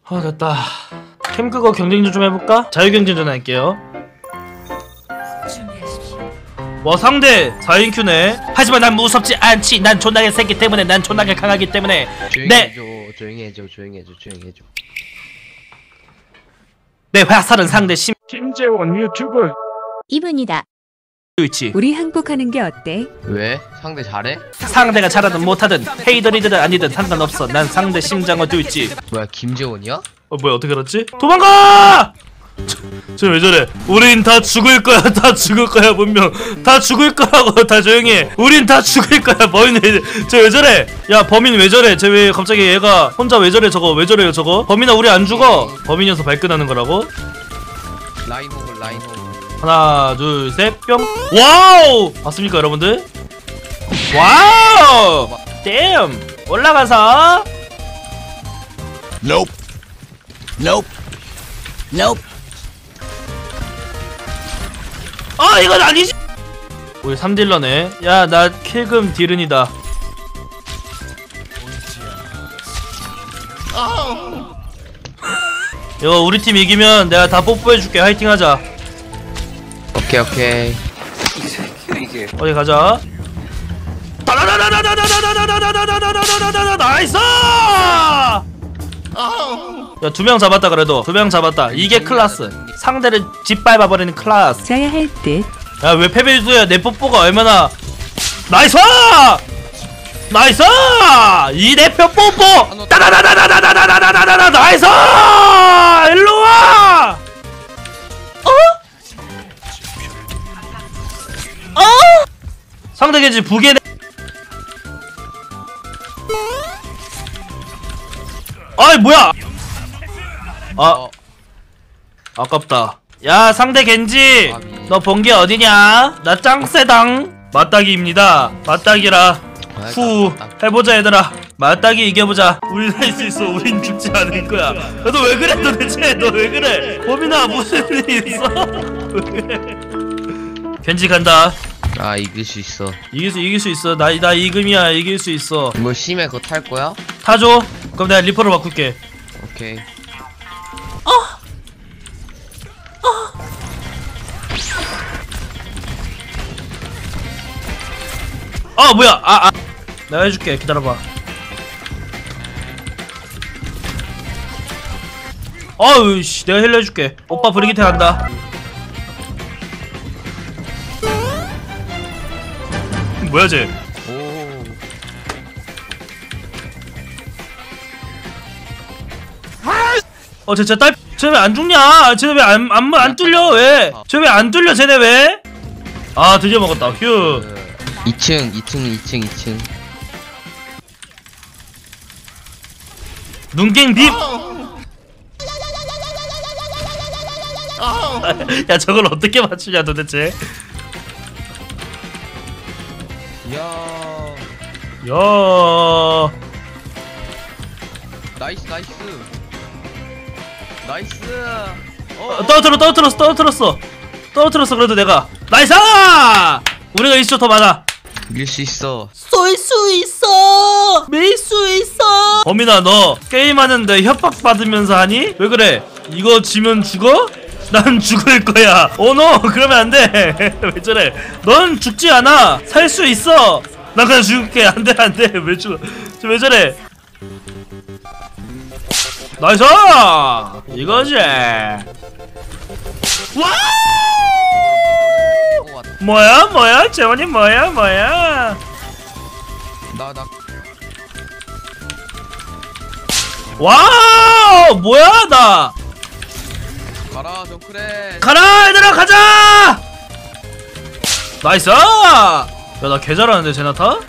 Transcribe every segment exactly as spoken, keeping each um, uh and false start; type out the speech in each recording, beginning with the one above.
아 됐다. 캠 그거 경쟁전 좀 해볼까? 자유경쟁전 할게요. 와 상대 사 인 큐네. 하지만 난 무섭지 않지. 난 존나게 세기 때문에. 난 존나게 강하기 때문에. 조용히 네. 해줘 조용히 해줘 조용히 해줘 조용히 해줘. 내 화살은 상대 심 김재원 유튜브 이분이다. 있지. 우리 항복하는 게 어때? 왜? 상대 잘해? 상대가 잘하든 못하든 헤이더리든 아니든 상관없어. 난 상대 심장어 뚫지. 뭐야 김재원이야? 어 뭐야 어떻게 알았지? 도망가! 저 왜 저래? 우린 다 죽을 거야. 다 죽을 거야 분명. 다 죽을 거라고. 다 조용히 해. 우린 다 죽을 거야. 범인 왜 저 왜 저래? 야 범인 왜 저래? 쟤 왜 갑자기 얘가 혼자 왜 저래? 저거 왜 저래요 저거? 범인아 우리 안 죽어. 범인이어서 발끈하는 거라고? 라인 호글 라인 호글. 하나 둘 셋 뿅. 와우! 봤습니까 여러분들? 와우! 댐! 올라가서 Nope. Nope. Nope. 아 이건 아니지. 우리 삼 딜러네. 야 나 킬금 딜은이다. 이거 우리 팀 이기면 내가 다 뽀뽀해줄게. 화이팅하자. 오케이 오케이. 어디 가자. 나이스! 야 두 명 잡았다. 그래도 두 명 잡았다. 이게 클라스. 상대를 짓밟아버리는 클라스. 져야 할 듯. 야 왜 패배주야. 내 뽀뽀가 얼마나. 나이스! 나이스! 이 대표 뽀뽀! 따다다다다다다다다다다다 나이스! 일로와! 어? 어? 상대 겐지 부계. 아이 뭐야? 아 아깝다. 야 상대 겐지 너 본 게 어디냐? 나 짱세당 맞닥이입니다. 맞닥이라. 후 해보자 얘들아. 맞닥이 이겨보자. 우린 할 수 있어. 우린 죽지 않을 거야. 너 왜 그래 도대체? 너 왜 그래? 범인아 무슨 일 있어? 왜 그래? 겐지 간다. 아 이길 수 있어. 이길 수 이길 수 있어. 나 나 이금이야. 이길 수 있어. 뭐 심해 그거 탈 거야? 타줘. 그럼 내가 리퍼로 바꿀게. 오케이. 아 뭐야? 아 아. 내가 해줄게. 기다려봐. 어우 씨 내가 힐러 해줄게. 오빠 브리기테 간다. 뭐야 쟤? 오. 어 쟤 쟤 딸. 쟤 왜 안 죽냐? 쟤 왜 안 안 안 뚫려 왜? 쟤 왜 안 뚫려 쟤네 왜? 아 드디어 먹었다. 휴. 이 층 이 층 이 층 이 층. 눈갱 빔. 야 저걸 어떻게 맞추냐 도대체? 야. 야. 나이스 나이스. 나이스. 어. 어, 떨어뜨려 떨어뜨렸어 떨어뜨렸어 떨어뜨렸어. 그래도 내가 나이스! 우리가 일 초 더 많아. 이길 수 있어. 쏠 수 있어. 밀 수 있어. 범인아 너 게임하는데 협박받으면서 하니? 왜 그래? 이거 지면 죽어? 난 죽을 거야. 오노 그러면 안돼. 왜 저래? 넌 죽지 않아. 살 수 있어. 난 그냥 죽을게. 안돼 안돼. 왜 죽어? 저 왜 저래? 나이스! 이거지. 와! 뭐야 뭐야 재원이 뭐야 뭐야? 나 나. 와우 뭐야 나. 가라 정크레. 가라 얘들아 가자. 나이스. 야 나 개 잘하는데 제나타.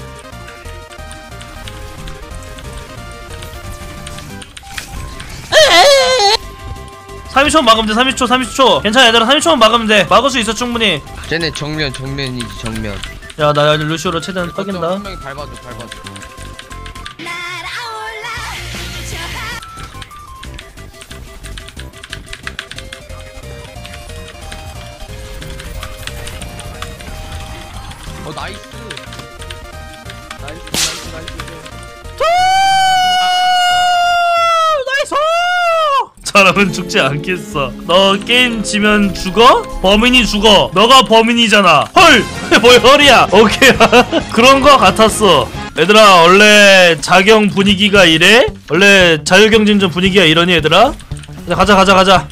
삼십 초 막으면 돼. 삼십 초 삼십 초 괜찮아 얘들아. 삼십 초만 막으면 돼. 막을 수 있어 충분히. 쟤네 정면 정면이지 정면. 야 나 루시오로 최대한 빡긴다. 한 명이 밟아줘 밟아줘. 어 나이스. 나이스 나이스 나이스. 나이스. 사람은 죽지 않겠어. 너 게임 지면 죽어? 범인이 죽어. 너가 범인이잖아. 헐! 뭐야 헐이야. 오케이. 그런 거 같았어. 얘들아 원래 자경 분위기가 이래? 원래 자유경쟁전 분위기가 이러니 얘들아? 가자 가자 가자.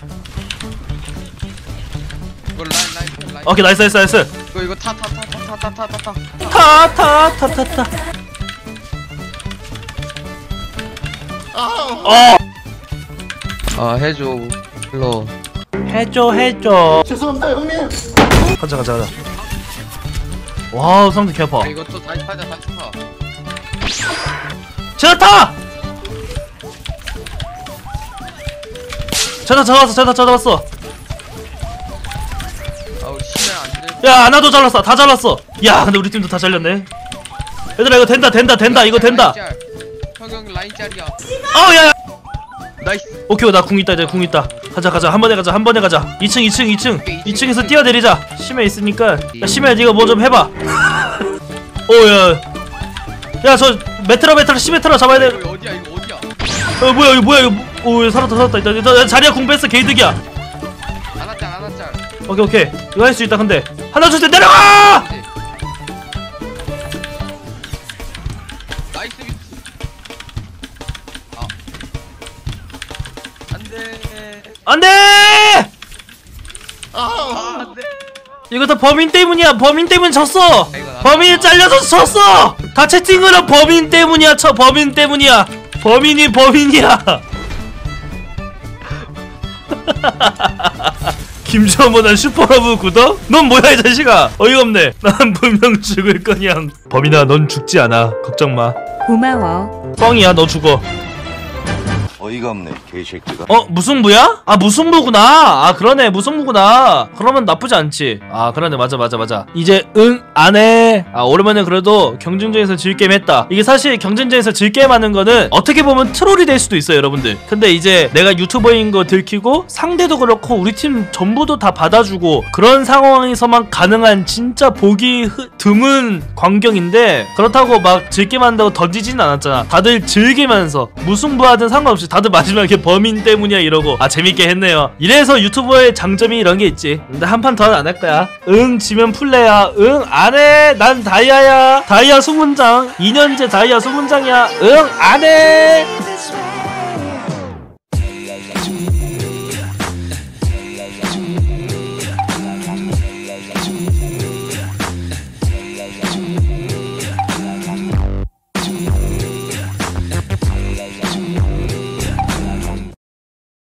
이거 라인 라인 라인. 오케이 나이스 나이스 나이스. 이거 이거 타 타 타 타 타 타 타 타. 타 타 타 타 타. 어 아 해줘. 일로. 해줘 해줘. 죄송합니다 형님. 가자 가자 가자. 와우 상대 개 아파. 야, 이거 또 다시 타자 다시 타. 제가 타! 제가 잡았어 제가 잡았어. 아우 시간 안 돼. 야 하나도 잘랐어 다 잘랐어. 야 근데 우리 팀도 다 잘렸네. 얘들아 이거 된다 된다 된다 이거 된다. 형형 라인 짤이야. 어우 야야. 나이스. 오케이 나 궁 있다 이제 궁 있다. 가자 가자 한 번에 가자 한 번에 가자. 이 층 이 층 이 층 이 층에서 뛰어내리자. 심해 있으니까. 야 심해 니가 뭐 좀 해봐. 오야 야 저 메트라 메트라 시메트라 잡아야 돼. 이거 어디야 이거 어디야? 어 뭐야 이거 뭐야 이거. 오 살았다 살았다. 일단 일단 자리야 궁 뺐어 개이득이야. 하나짤 하나짤. 오케이 오케이 이거 할 수 있다. 근데 하나 둘 셋 내려가. 나이스 미스. 아. 안돼. 안돼. 아 안돼. 이거 다 범인 때문이야. 범인 때문 졌어. 범인이 잘려서 졌어. 다 채팅으로 범인 때문이야. 저 범인 때문이야. 범인이 범인이야. 김주원보단 슈퍼러브 구독? 넌 뭐야 이 자식아. 어이가 없네. 난 분명 죽을 거냥. 범인아 넌 죽지 않아. 걱정마. 고마워. 뻥이야 너 죽어. 어이가 없네 개새끼가. 어? 무승부야? 아 무승부구나. 아 그러네 무승부구나. 그러면 나쁘지 않지. 아 그러네 맞아 맞아 맞아. 이제 응 안해. 아 오랜만에 그래도 경쟁전에서 질게임 했다. 이게 사실 경쟁전에서 질게임 하는 거는 어떻게 보면 트롤이 될 수도 있어요 여러분들. 근데 이제 내가 유튜버인 거 들키고 상대도 그렇고 우리 팀 전부도 다 받아주고 그런 상황에서만 가능한 진짜 보기 흐, 드문 광경인데 그렇다고 막 질게임 한다고 던지지는 않았잖아. 다들 즐기면서 무승부하든 상관없이 다들 마지막에 범인 때문이야 이러고 아 재밌게 했네요. 이래서 유튜버의 장점이 이런 게 있지. 근데 한 판 더는 안 할 거야. 응 지면 플레야. 응 안해. 난 다이아야. 다이아 수문장 이 년째 다이아 수문장이야. 응 안해.